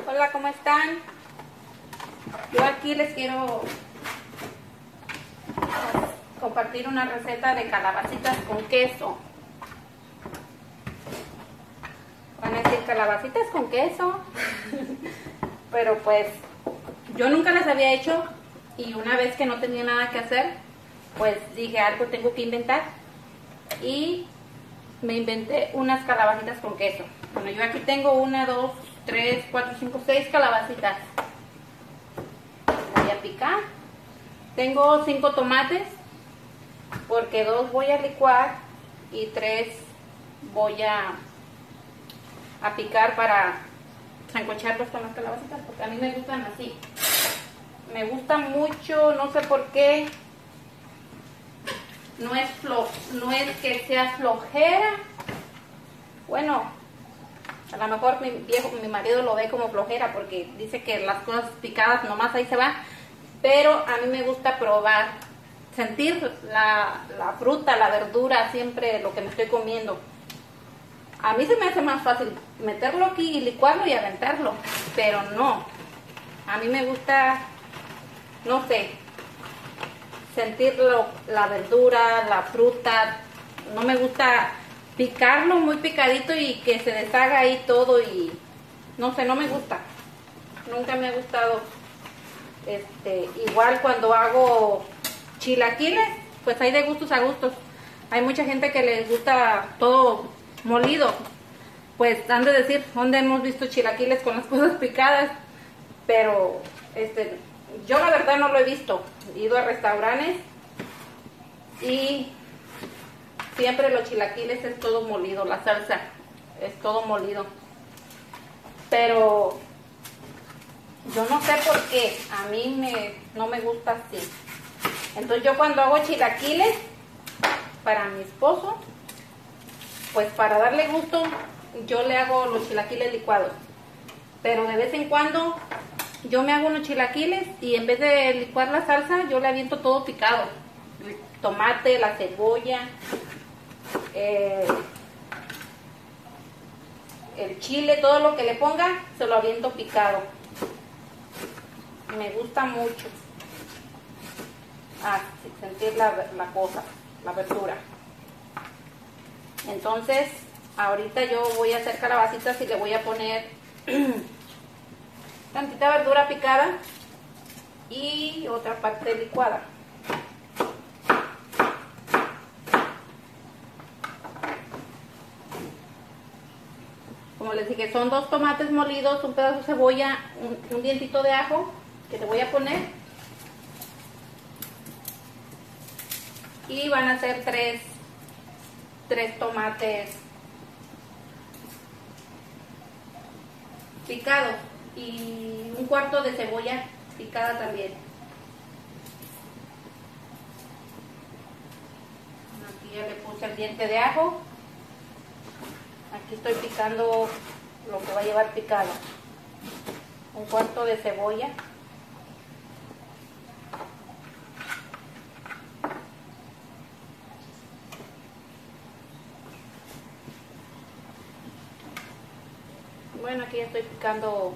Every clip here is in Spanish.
Hola, ¿cómo están? Yo aquí les quiero compartir una receta de calabacitas con queso. Van a decir calabacitas con queso, pero pues yo nunca las había hecho y una vez que no tenía nada que hacer, pues dije algo tengo que inventar y me inventé unas calabacitas con queso. Bueno, yo aquí tengo 1, 2, 3, 4, 5, 6 calabacitas. Voy a picar. Tengo 5 tomates porque 2 voy a licuar y 3 voy a picar para sancocharlos con las calabacitas, porque a mí me gustan así. Me gusta mucho, no sé por qué. No es que sea flojera. Bueno, a lo mejor mi marido lo ve como flojera porque dice que las cosas picadas nomás ahí se van. Pero a mí me gusta probar, sentir la fruta, la verdura, siempre lo que me estoy comiendo. A mí se me hace más fácil meterlo aquí y licuarlo y aventarlo, pero no. A mí me gusta, no sé, sentir la verdura, la fruta. No me gusta picarlo muy picadito y que se deshaga ahí todo y no sé, no me gusta. Nunca me ha gustado. Igual cuando hago chilaquiles, pues hay de gustos a gustos. Hay mucha gente que les gusta todo molido. Pues han de decir, ¿dónde hemos visto chilaquiles con las cosas picadas? Pero yo la verdad no lo he visto. He ido a restaurantes y siempre los chilaquiles es todo molido, la salsa es todo molido. Pero yo no sé por qué, a mí no me gusta así. Entonces yo cuando hago chilaquiles para mi esposo, pues para darle gusto, yo le hago los chilaquiles licuados. Pero de vez en cuando yo me hago unos chilaquiles y en vez de licuar la salsa, yo le aviento todo picado. El tomate, la cebolla, el chile, todo lo que le ponga, se lo aviento picado. Me gusta mucho sentir la cosa, la verdura. Entonces, ahorita yo voy a hacer calabacitas y le voy a poner tantita verdura picada y otra parte licuada. Como les dije, son 2 tomates molidos, un pedazo de cebolla, un dientito de ajo que te voy a poner. Y van a ser 3 tomates picados y un cuarto de cebolla picada también. Aquí ya le puse el diente de ajo. Aquí estoy picando lo que va a llevar picado. Un cuarto de cebolla. Bueno, aquí ya estoy picando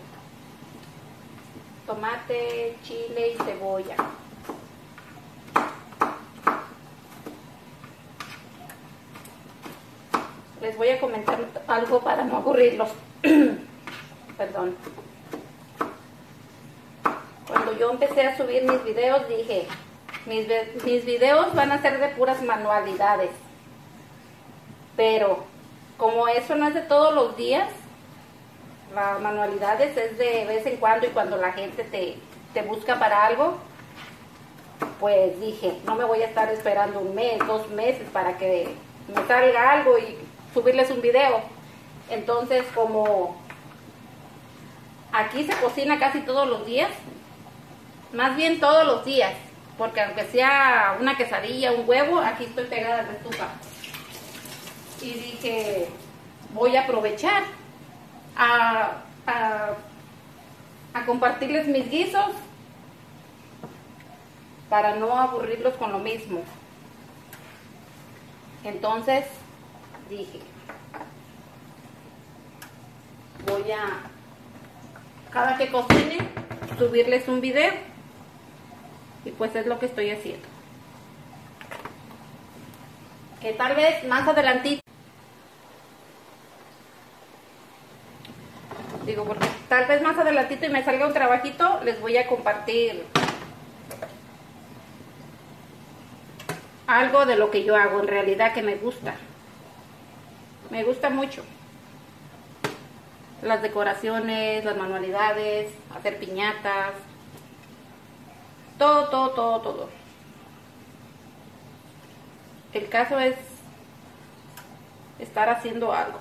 tomate, chile y cebolla. Les voy a comentar algo para no aburrirlos. Perdón. Cuando yo empecé a subir mis videos dije, mis videos van a ser de puras manualidades. Pero como eso no es de todos los días, las manualidades es de vez en cuando y cuando la gente te busca para algo, pues dije, no me voy a estar esperando 1 mes, 2 meses para que me salga algo y subirles un video. Entonces, como aquí se cocina casi todos los días, más bien todos los días, porque aunque sea una quesadilla, un huevo, aquí estoy pegada a la estufa. Y dije, voy a aprovechar a compartirles mis guisos para no aburrirlos con lo mismo. Entonces dije, voy a cada que cocine, subirles un video. Y pues es lo que estoy haciendo. Que tal vez más adelantito, digo, porque tal vez más adelantito y me salga un trabajito, les voy a compartir algo de lo que yo hago en realidad que me gusta. Me gusta mucho. Las decoraciones, las manualidades, hacer piñatas. Todo, todo, todo, todo. El caso es estar haciendo algo.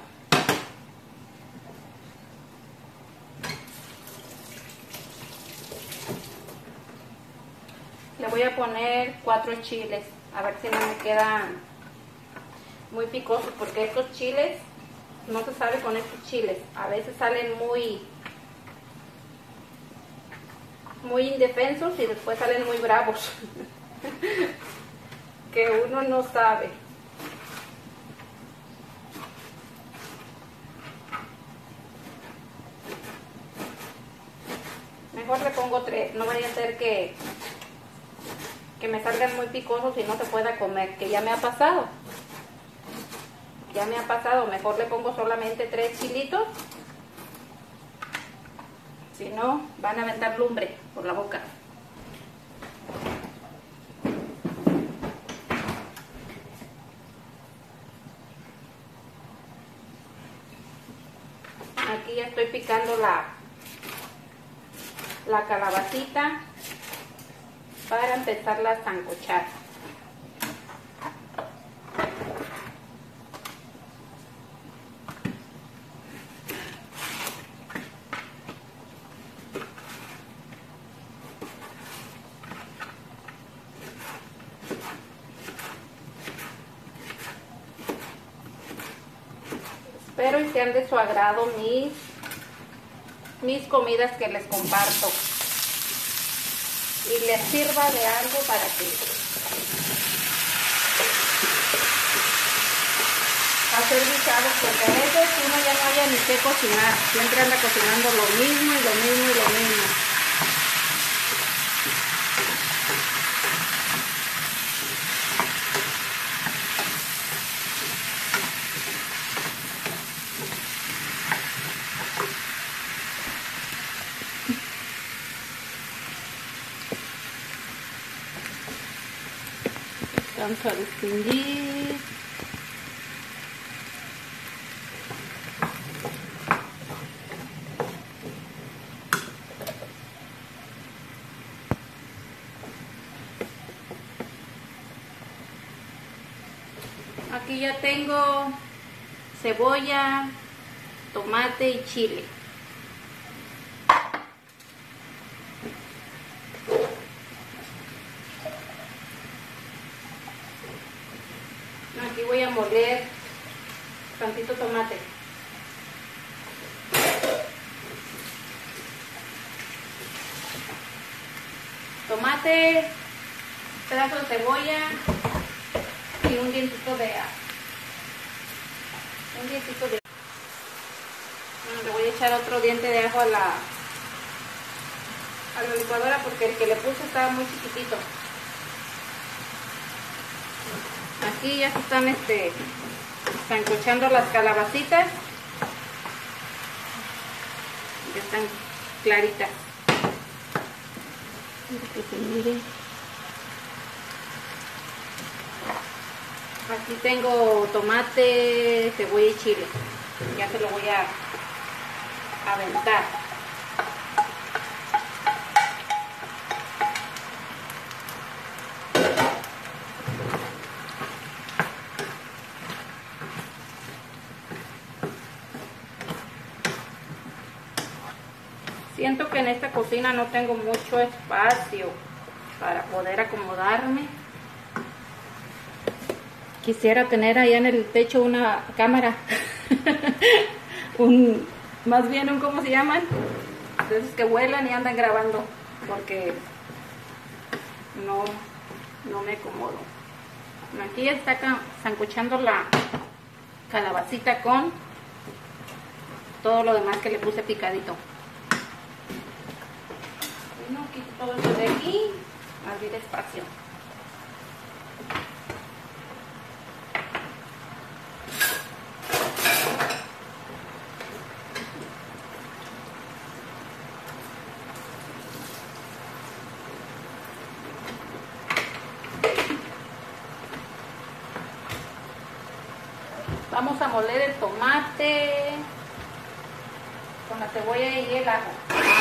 Le voy a poner 4 chiles, a ver si no me quedan muy picosos, porque estos chiles, no se sabe con estos chiles, a veces salen muy indefensos y después salen muy bravos, que uno no sabe. Mejor le pongo 3, no vaya a ser que me salgan muy picosos y no se pueda comer, que ya me ha pasado. Ya me ha pasado, mejor le pongo solamente 3 chilitos. Si no, van a aventar lumbre por la boca. Aquí ya estoy picando la calabacita para empezarla a sancochar. Espero y sean de su agrado mis comidas que les comparto. Y les sirva de algo para que hacer guisados, porque a veces uno ya no haya ni qué cocinar, siempre anda cocinando lo mismo y lo mismo y lo mismo. Vamos a distinguir. Aquí ya tengo cebolla, tomate y chile. Aquí voy a moler tantito tomate. Tomate, pedazo de cebolla y un dientito de ajo. Bueno, le voy a echar otro diente de ajo a la licuadora porque el que le puse estaba muy chiquitito. Aquí ya se están sancochando las calabacitas. Ya están claritas. Que se mire. Aquí tengo tomate, cebolla y chile. Ya se lo voy a aventar. Siento que en esta cocina no tengo mucho espacio para poder acomodarme. Quisiera tener allá en el techo una cámara. Más bien ¿cómo se llaman? De esos que vuelan y andan grabando. Porque no me acomodo. Aquí ya está sancochando la calabacita con todo lo demás que le puse picadito. Bueno, quito todo esto de aquí, abrir despacio. Vamos a moler el tomate con la cebolla y el ajo.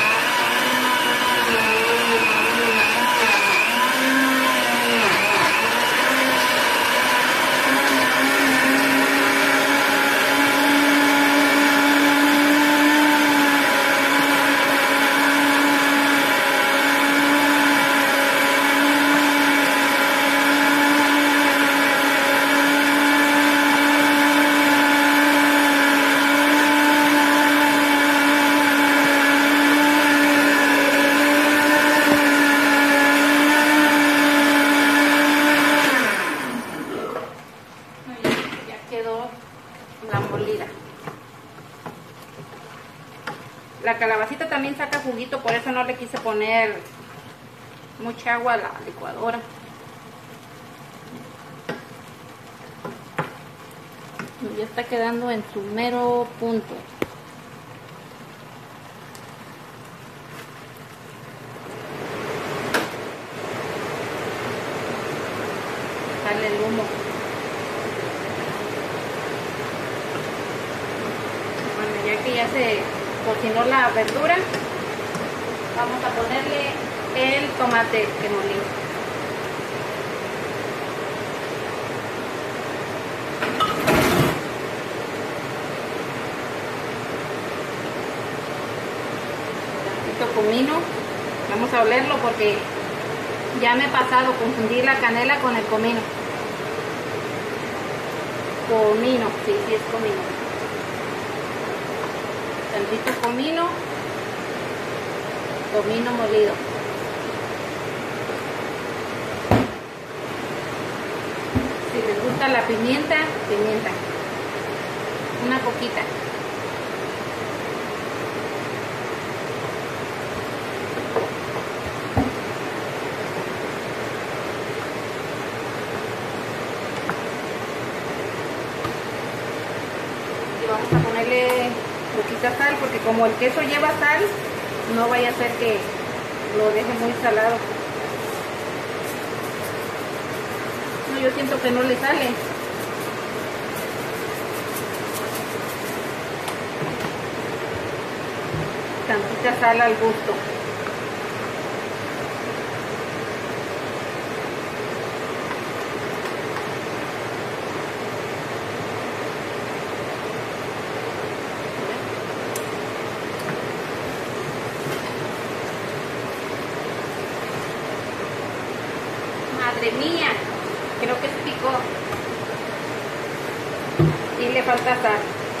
La molida. La calabacita también saca juguito, por eso no le quise poner mucha agua a la licuadora. Ya está quedando en su mero punto. Sale el humo. Ya que ya se cocinó la verdura, vamos a ponerle el tomate que molí. Tantito comino, vamos a olerlo porque ya me he pasado, confundí la canela con el comino. Comino, sí, sí es comino. Tantito comino molido. Si les gusta la pimienta, pimienta. Una poquita. Y vamos a ponerle poquita sal, porque como el queso lleva sal, no vaya a ser que lo deje muy salado. No, yo siento que no le sale. Tantita sal al gusto. Madre mía, creo que se picó y le falta sal.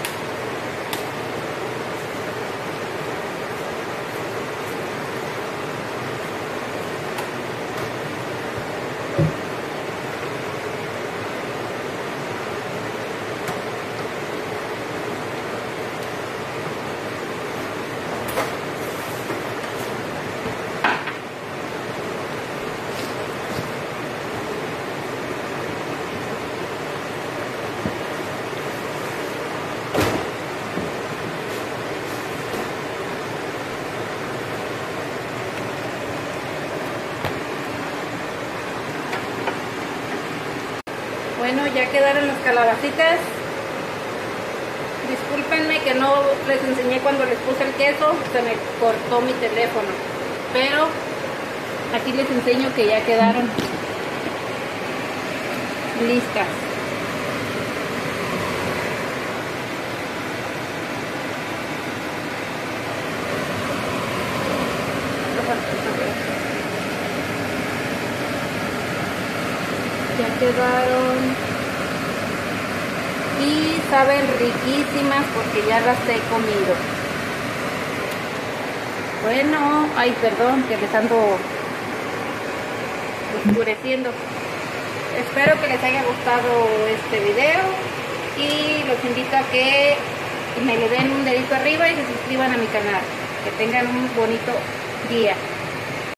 Bueno, ya quedaron las calabacitas. Discúlpenme que no les enseñé cuando les puse el queso, se me cortó mi teléfono. Pero aquí les enseño que ya quedaron listas. Ya quedaron y saben riquísimas porque ya las he comido. Bueno, ay, perdón que les ando oscureciendo. Espero que les haya gustado este video y los invito a que me le den un dedito arriba y se suscriban a mi canal. Que tengan un bonito día.